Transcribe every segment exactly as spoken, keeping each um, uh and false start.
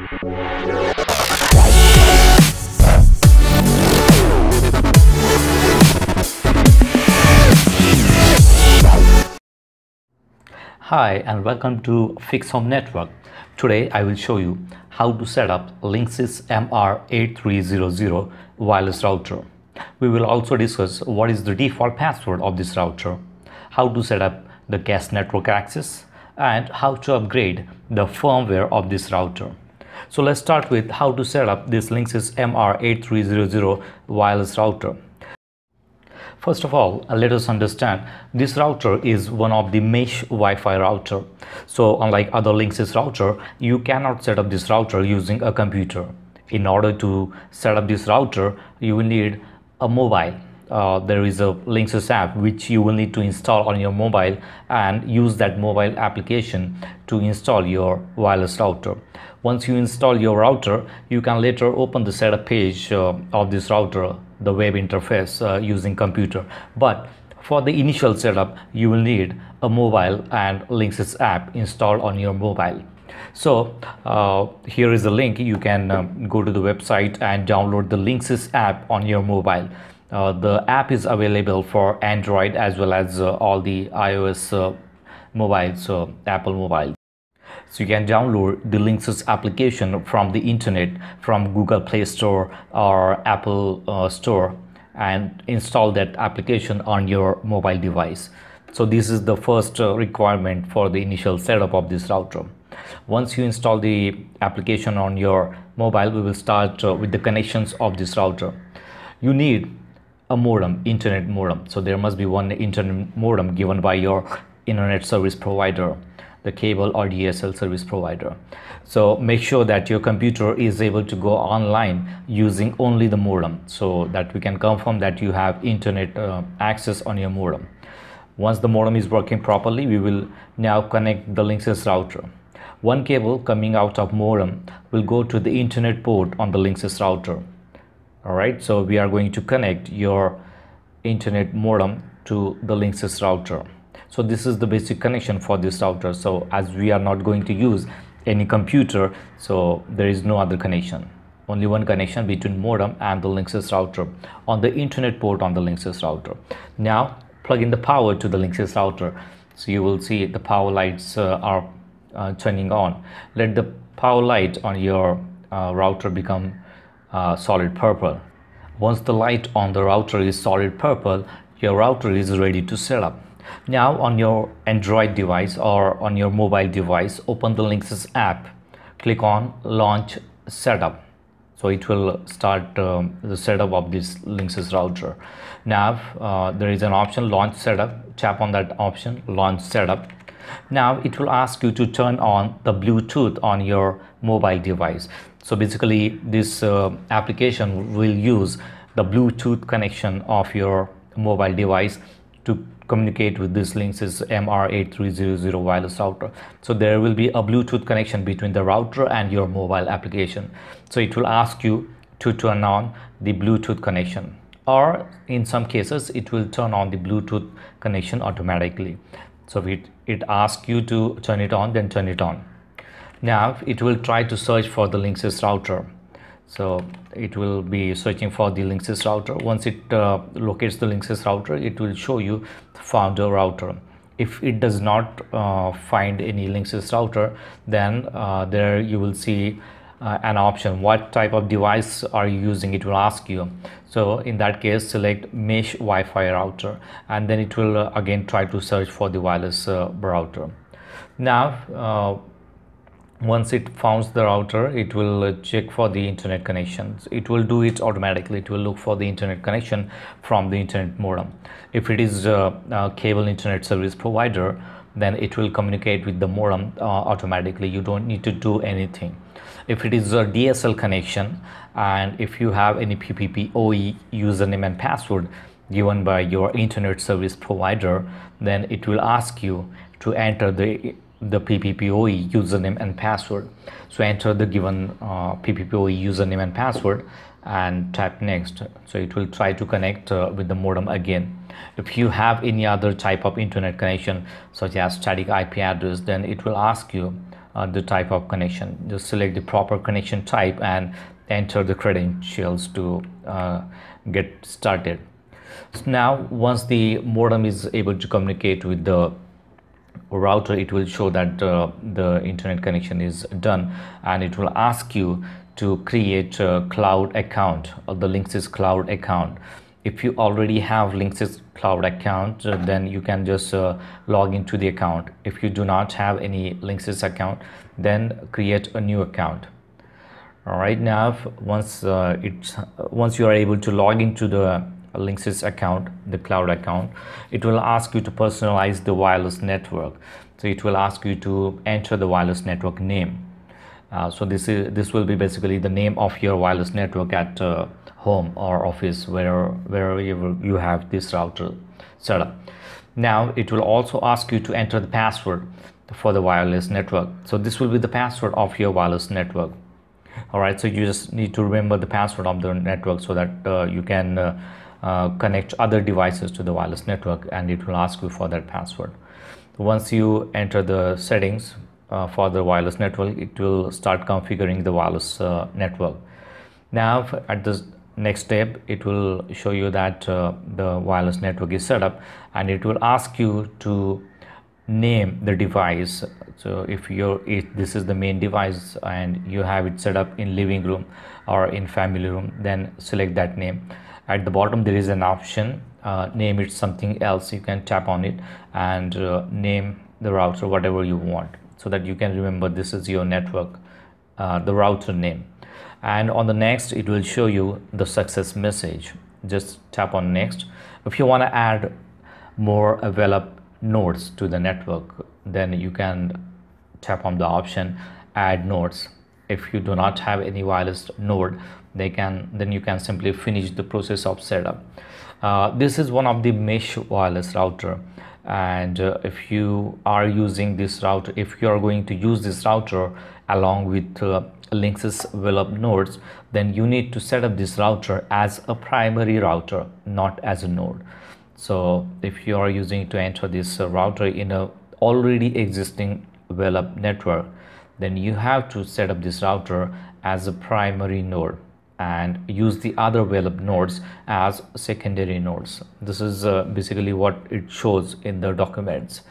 Hi and welcome to Fix Home Network. Today I will show you how to set up Linksys M R eight three zero zero wireless router. We will also discuss what is the default password of this router, how to set up the guest network access, and how to upgrade the firmware of this router. So let's start with how to set up this Linksys M R eight three zero zero wireless router. First of all, let us understand this router is one of the mesh Wi-Fi router. So unlike other Linksys router, you cannot set up this router using a computer. In order to set up this router, you will need a mobile. Uh, there is a Linksys app which you will need to install on your mobile and use that mobile application to install your wireless router. Once you install your router, you can later open the setup page uh, of this router, the web interface uh, using computer. But for the initial setup, you will need a mobile and Linksys app installed on your mobile. So uh, here is the link. You can uh, go to the website and download the Linksys app on your mobile. Uh, the app is available for Android as well as uh, all the iOS uh, mobiles, uh, Apple mobile. So you can download the Linksys application from the internet, from Google Play Store or Apple uh, Store, and install that application on your mobile device. So this is the first uh, requirement for the initial setup of this router. Once you install the application on your mobile, we will start uh, with the connections of this router. You need a modem, internet modem. So there must be one internet modem given by your internet service provider, the cable or D S L service provider. So make sure that your computer is able to go online using only the modem, so that we can confirm that you have internet uh, access on your modem. Once the modem is working properly, we will now connect the Linksys router. One cable coming out of modem will go to the internet port on the Linksys router. All right, so we are going to connect your internet modem to the Linksys router. So this is the basic connection for this router. So as we are not going to use any computer, so there is no other connection. Only one connection between modem and the Linksys router on the internet port on the Linksys router. Now plug in the power to the Linksys router. So you will see the power lights uh, are uh, turning on. Let the power light on your uh, router become uh, solid purple. Once the light on the router is solid purple, your router is ready to set up. Now on your Android device or on your mobile device, open the Linksys app, click on Launch Setup. So it will start um, the setup of this Linksys router. Now uh, there is an option Launch Setup. Tap on that option, Launch Setup. Now it will ask you to turn on the Bluetooth on your mobile device. So basically this uh, application will use the Bluetooth connection of your mobile device to communicate with this Linksys M R eight three zero zero wireless router. So there will be a Bluetooth connection between the router and your mobile application. So it will ask you to turn on the Bluetooth connection, or in some cases it will turn on the Bluetooth connection automatically. So if it, it asks you to turn it on, then turn it on. Now it will try to search for the Linksys router. So it will be searching for the Linksys router. Once it uh, locates the Linksys router, it will show you found a router. If it does not uh, find any Linksys router, then uh, there you will see uh, an option. What type of device are you using? It will ask you. So in that case, select mesh Wi-Fi router, and then it will uh, again try to search for the wireless uh, router. Now uh, once it finds the router, it will uh, check for the internet connections. It will do it automatically. It will look for the internet connection from the internet modem. If it is uh, a cable internet service provider, then it will communicate with the modem uh, automatically. You don't need to do anything. If it is a D S L connection, and if you have any P P P O E username and password given by your internet service provider, then it will ask you to enter the the P P P O E username and password. So enter the given uh, P P P O E username and password and tap next. So it will try to connect uh, with the modem again. If you have any other type of internet connection such as static I P address, then it will ask you uh, the type of connection. Just select the proper connection type and enter the credentials to uh, get started. So now once the modem is able to communicate with the router, it will show that uh, the internet connection is done, and it will ask you to create a cloud account or the Linksys cloud account. If you already have Linksys cloud account, uh, then you can just uh, log into the account. If you do not have any Linksys account, then create a new account. All right, now once uh, it's once you are able to log into the Linksys account, the cloud account, it will ask you to personalize the wireless network. So it will ask you to enter the wireless network name. Uh, so this is this will be basically the name of your wireless network at uh, home or office, where wherever you have this router set up. Now it will also ask you to enter the password for the wireless network. So this will be the password of your wireless network. All right, so you just need to remember the password of the network so that uh, you can uh, uh, connect other devices to the wireless network, and it will ask you for that password. Once you enter the settings uh, for the wireless network, it will start configuring the wireless uh, network. Now at this next step, it will show you that uh, the wireless network is set up, and it will ask you to name the device. So if you're if this is the main device and you have it set up in living room or in family room, then select that name. At the bottom there is an option, uh, name it something else. You can tap on it and uh, name the router whatever you want, so that you can remember this is your network, uh, the router name. And on the next, it will show you the success message. Just tap on next. If you want to add more develop nodes to the network, then you can tap on the option add nodes. If you do not have any wireless node, they can then you can simply finish the process of setup. Uh, this is one of the mesh wireless router, and uh, if you are using this router, if you are going to use this router along with uh, Linksys develop nodes, then you need to set up this router as a primary router, not as a node. So if you are using to enter this uh, router in a already existing developed network, then you have to set up this router as a primary node and use the other developed nodes as secondary nodes. This is uh, basically what it shows in the documents.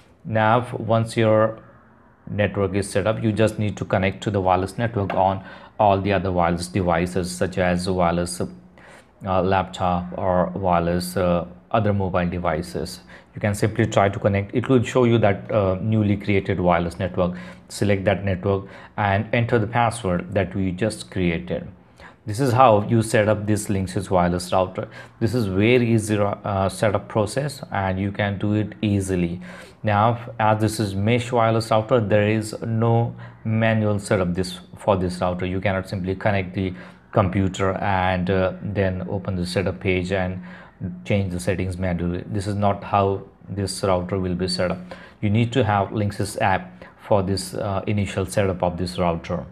Now once your network is set up, you just need to connect to the wireless network on all the other wireless devices, such as wireless uh, laptop or wireless uh, other mobile devices. You can simply try to connect. It will show you that uh, newly created wireless network. Select that network and enter the password that we just created. This is how you set up this Linksys wireless router. This is very easy uh, setup process, and you can do it easily. Now, as this is mesh wireless router, there is no manual setup this for this router. You cannot simply connect the computer and uh, then open the setup page and change the settings manually. This is not how this router will be set up. You need to have Linksys app for this uh, initial setup of this router.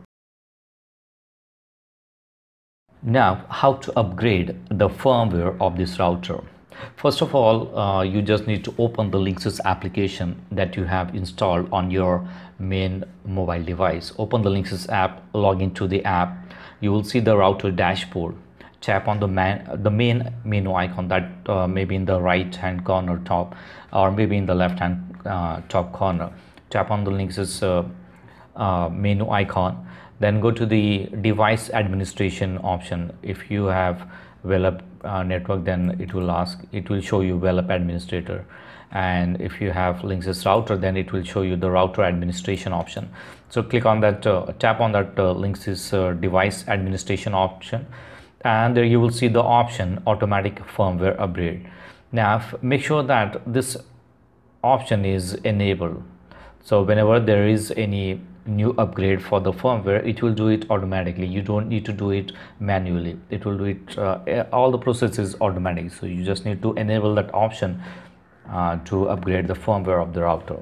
Now, how to upgrade the firmware of this router? First of all, uh, you just need to open the Linksys application that you have installed on your main mobile device. Open the Linksys app, log into the app. You will see the router dashboard. Tap on the man the main menu icon that uh, maybe in the right hand corner top, or maybe in the left hand uh, top corner. Tap on the Linksys uh, uh, menu icon. Then go to the device administration option. If you have developed uh, network, then it will ask, it will show you develop administrator. And if you have Linksys router, then it will show you the router administration option. So click on that, uh, tap on that uh, Linksys uh, device administration option, and there you will see the option automatic firmware upgrade. Now make sure that this option is enabled. So whenever there is any new upgrade for the firmware, it will do it automatically. You don't need to do it manually. It will do it, uh, all the process is automatic. So you just need to enable that option uh, to upgrade the firmware of the router.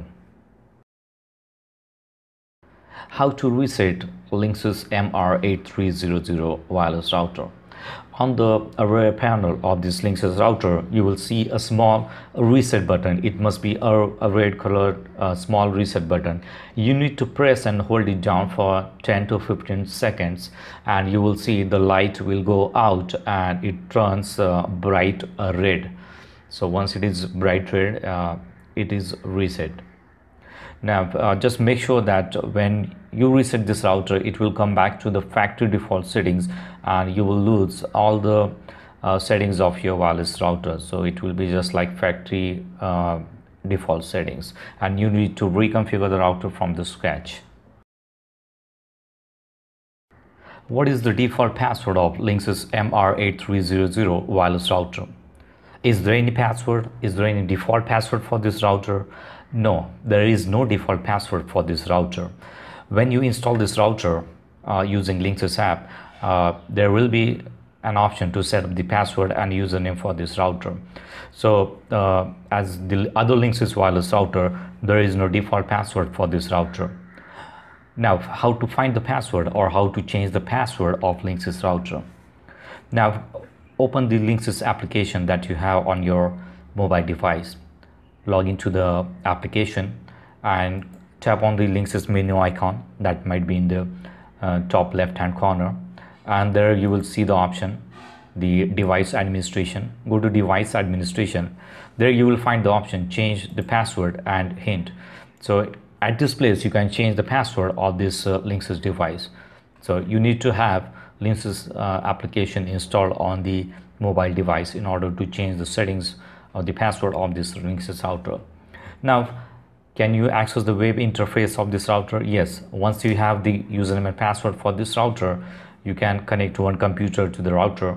How to reset Linksys M R eight three zero zero wireless router? On the rear panel of this Linksys router, you will see a small reset button. It must be a, a red colored uh, small reset button. You need to press and hold it down for ten to fifteen seconds, and you will see the light will go out and it turns uh, bright uh, red. So once it is bright red, uh, it is reset. Now uh, just make sure that when you reset this router, it will come back to the factory default settings, and you will lose all the uh, settings of your wireless router. So it will be just like factory uh, default settings, and you need to reconfigure the router from the scratch. What is the default password of Linksys M R eight three hundred wireless router? Is there any password? Is there any default password for this router? No, there is no default password for this router. When you install this router uh, using Linksys App, uh, there will be an option to set up the password and username for this router. So uh, as the other Linksys wireless router, there is no default password for this router. Now, how to find the password or how to change the password of Linksys router? Now, open the Linksys application that you have on your mobile device. Log into the application and tap on the Linksys menu icon that might be in the uh, top left hand corner, and there you will see the option, the device administration. Go to device administration. There you will find the option change the password and hint. So at this place you can change the password of this uh, Linksys device. So you need to have Linksys uh, application installed on the mobile device in order to change the settings of the password of this Linksys router. Now, can you access the web interface of this router? Yes. Once you have the username and password for this router, you can connect one computer to the router,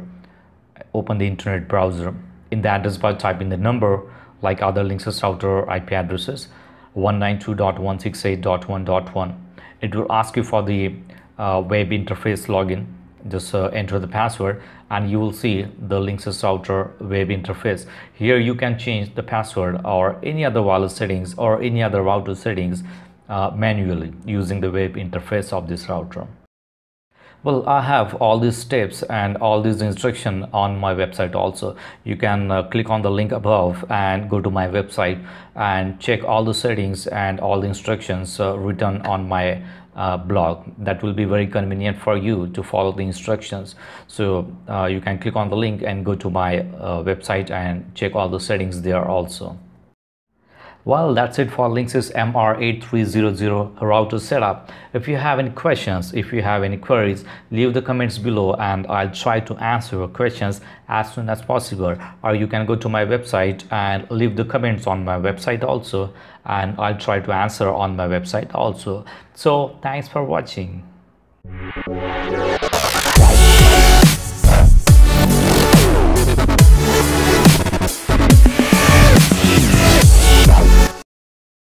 open the internet browser. In the address bar, type in the number like other Linksys router I P addresses, one ninety-two dot one sixty-eight dot one dot one. It will ask you for the uh, web interface login. Just uh, enter the password and you will see the Linksys router web interface. Here you can change the password or any other wireless settings or any other router settings uh, manually using the web interface of this router. Well, I have all these steps and all these instructions on my website also. You can uh, click on the link above and go to my website and check all the settings and all the instructions uh, written on my uh, blog. That will be very convenient for you to follow the instructions. So uh, you can click on the link and go to my uh, website and check all the settings there also. Well, that's it for Linksys M R eight three hundred router setup. If you have any questions, if you have any queries, leave the comments below and I'll try to answer your questions as soon as possible. Or you can go to my website and leave the comments on my website also, and I'll try to answer on my website also. So thanks for watching.